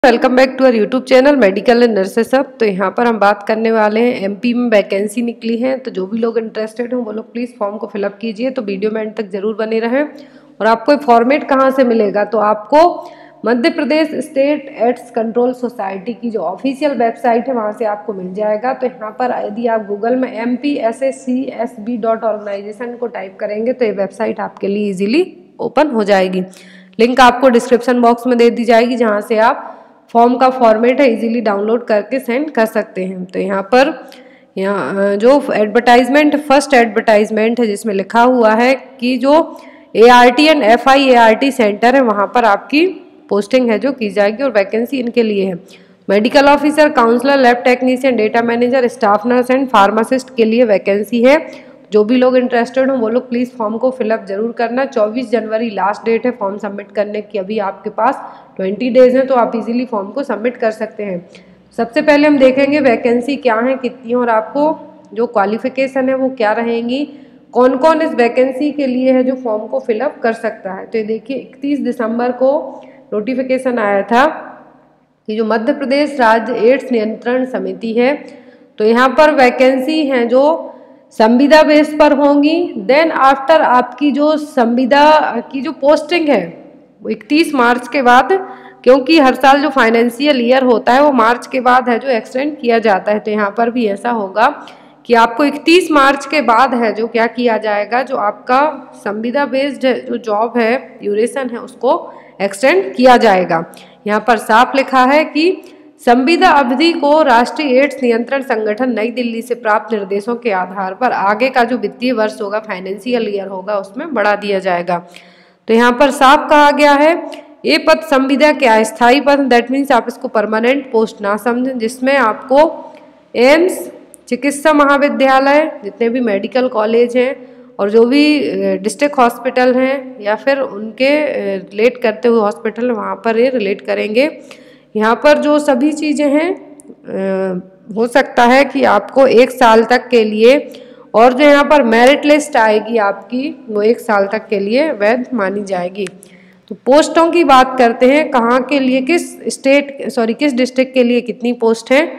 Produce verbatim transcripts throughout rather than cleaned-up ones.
Welcome back to our YouTube channel medical and nurses अब। तो यहाँ पर हम बात करने वाले हैं एमपी में वैकेंसी निकली है। तो जो भी लोग इंटरेस्टेड हो वो लोग प्लीज़ फॉर्म को फिलअप कीजिए। तो वीडियो में एंड तक जरूर बने रहें। और आपको फॉर्मेट कहाँ से मिलेगा, तो आपको Madhya Pradesh state AIDS control society की जो ऑफिशियल वेबसाइट है वहाँ से आपको मिल जाएगा। तो यहाँ पर यदि आप गूगल में M P S S C S B dot organization को टाइप करेंगे तो ये वेबसाइट आपके लिए ईजिली ओपन हो जाएगी। लिंक आपको डिस्क्रिप्शन बॉक्स में दे दी जाएगी, जहाँ से आप फॉर्म का फॉर्मेट है इजीली डाउनलोड करके सेंड कर सकते हैं। तो यहाँ पर यहाँ जो एडवर्टाइजमेंट फर्स्ट एडवर्टाइजमेंट है जिसमें लिखा हुआ है कि जो A R T and F I A R T centre है वहाँ पर आपकी पोस्टिंग है जो की जाएगी। और वैकेंसी इनके लिए है medical officer, counsellor, lab technician, data manager, staff nurse and pharmacist के लिए वैकेंसी है। जो भी लोग इंटरेस्टेड हो वो लोग प्लीज़ फॉर्म को फिलअप जरूर करना। चौबीस जनवरी लास्ट डेट है फॉर्म सबमिट करने की। अभी आपके पास बीस डेज हैं तो आप इजीली फॉर्म को सबमिट कर सकते हैं। सबसे पहले हम देखेंगे वैकेंसी क्या है, कितनी, और आपको जो क्वालिफिकेशन है वो क्या रहेंगी, कौन कौन इस वैकेंसी के लिए है जो फॉर्म को फिलअप कर सकता है। तो ये देखिए इकतीस दिसंबर को नोटिफिकेशन आया था कि जो मध्य प्रदेश राज्य एड्स नियंत्रण समिति है तो यहाँ पर वैकेंसी हैं जो संविदा बेस पर होंगी। देन आफ्टर आपकी जो संविदा की जो पोस्टिंग है वो इकतीस मार्च के बाद, क्योंकि हर साल जो फाइनेंशियल ईयर होता है वो मार्च के बाद है जो एक्सटेंड किया जाता है। तो यहाँ पर भी ऐसा होगा कि आपको इकतीस मार्च के बाद है जो क्या किया जाएगा, जो आपका संविदा बेस्ड जो जॉब है ड्यूरेशन है उसको एक्सटेंड किया जाएगा। यहाँ पर साफ लिखा है कि संविदा अवधि को राष्ट्रीय एड्स नियंत्रण संगठन नई दिल्ली से प्राप्त निर्देशों के आधार पर आगे का जो वित्तीय वर्ष होगा, फाइनेंशियल ईयर होगा, उसमें बढ़ा दिया जाएगा। तो यहाँ पर साफ कहा गया है ये पद संविदा के अस्थायी पद, दैट मीन्स आप इसको परमानेंट पोस्ट ना समझें, जिसमें आपको एम्स, चिकित्सा महाविद्यालय, जितने भी मेडिकल कॉलेज हैं और जो भी डिस्ट्रिक्ट हॉस्पिटल हैं या फिर उनके रिलेट करते हुए हॉस्पिटल वहाँ पर ये रिलेट करेंगे। यहाँ पर जो सभी चीज़ें हैं हो सकता है कि आपको एक साल तक के लिए, और जो यहाँ पर मेरिट लिस्ट आएगी आपकी वो एक साल तक के लिए वैध मानी जाएगी। तो पोस्टों की बात करते हैं, कहाँ के लिए, किस स्टेट सॉरी किस डिस्ट्रिक्ट के लिए कितनी पोस्ट है।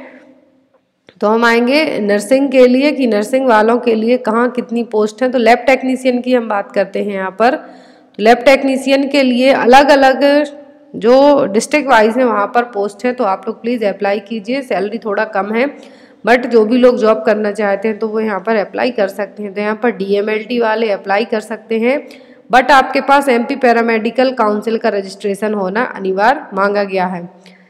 तो हम आएंगे नर्सिंग के लिए कि नर्सिंग वालों के लिए कहाँ कितनी पोस्ट है। तो लैब टेक्नीशियन की हम बात करते हैं यहाँ पर। तो लैब टेक्नीशियन के लिए अलग अलग जो डिस्ट्रिक्ट वाइज है वहाँ पर पोस्ट है, तो आप लोग प्लीज़ अप्लाई कीजिए। सैलरी थोड़ा कम है बट जो भी लोग जॉब करना चाहते हैं तो वो यहाँ पर अप्लाई कर सकते हैं। तो यहाँ पर डी एम एल टी वाले अप्लाई कर सकते हैं, बट आपके पास एम पी पैरामेडिकल काउंसिल का रजिस्ट्रेशन होना अनिवार्य मांगा गया है।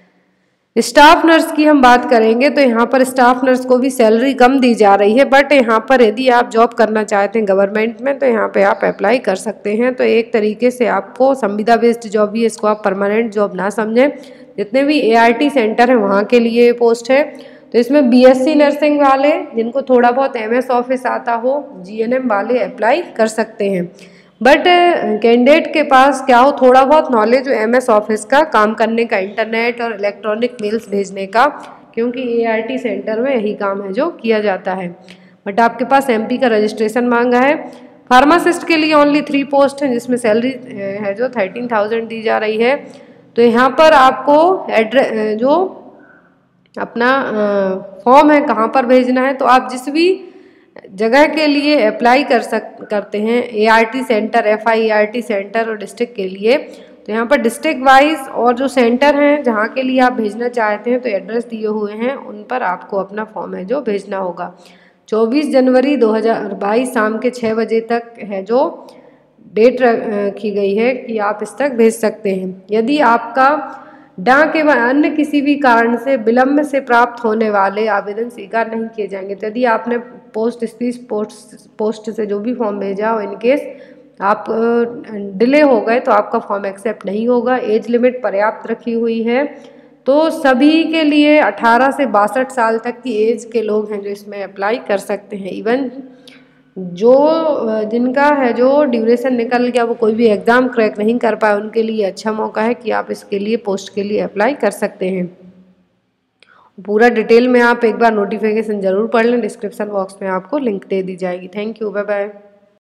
स्टाफ नर्स की हम बात करेंगे तो यहाँ पर स्टाफ नर्स को भी सैलरी कम दी जा रही है, बट यहाँ पर यदि आप जॉब करना चाहते हैं गवर्नमेंट में तो यहाँ पे आप अप्लाई कर सकते हैं। तो एक तरीके से आपको संविदा बेस्ड जॉब भी, इसको आप परमानेंट जॉब ना समझें। जितने भी ए आर टी सेंटर हैं वहाँ के लिए पोस्ट है। तो इसमें बी एस सी नर्सिंग वाले, जिनको थोड़ा बहुत एम एस ऑफिस आता हो, जी एन एम वाले अप्लाई कर सकते हैं। बट कैंडिडेट के पास क्या हो, थोड़ा बहुत नॉलेज हो एम एस ऑफिस का, काम करने का, इंटरनेट और इलेक्ट्रॉनिक मेल्स भेजने का, क्योंकि ए आर टी सेंटर में यही काम है जो किया जाता है। बट आपके पास एम पी का रजिस्ट्रेशन मांगा है। फार्मासिस्ट के लिए ओनली थ्री पोस्ट हैं जिसमें सैलरी है जो थर्टीन थाउजेंड दी जा रही है। तो यहाँ पर आपको एड्रेस जो अपना फॉर्म है कहाँ पर भेजना है, तो आप जिस भी जगह के लिए अप्लाई कर सक करते हैं, A R T centre, F I A R T centre और डिस्ट्रिक्ट के लिए, तो यहाँ पर डिस्ट्रिक्ट वाइज और जो सेंटर हैं जहाँ के लिए आप भेजना चाहते हैं तो एड्रेस दिए हुए हैं, उन पर आपको अपना फॉर्म है जो भेजना होगा। चौबीस जनवरी दो हज़ार बाईस शाम के छः बजे तक है जो डेट रखी गई है कि आप इस तक भेज सकते हैं। यदि आपका डाक एवं अन्य किसी भी कारण से विलंब से प्राप्त होने वाले आवेदन स्वीकार नहीं किए जाएंगे। तो यदि आपने पोस्ट स्पीच पोस्ट पोस्ट से जो भी फॉर्म भेजा हो, इनकेस आप डिले हो गए तो आपका फॉर्म एक्सेप्ट नहीं होगा। एज लिमिट पर्याप्त रखी हुई है, तो सभी के लिए अठारह से बासठ साल तक की एज के लोग हैं जो इसमें अप्लाई कर सकते हैं। इवन जो जिनका है जो ड्यूरेशन निकल गया, वो कोई भी एग्ज़ाम क्रैक नहीं कर पाए, उनके लिए अच्छा मौका है कि आप इसके लिए पोस्ट के लिए अप्लाई कर सकते हैं। पूरा डिटेल में आप एक बार नोटिफिकेशन ज़रूर पढ़ लें, डिस्क्रिप्शन बॉक्स में आपको लिंक दे दी जाएगी। Thank you, bye bye.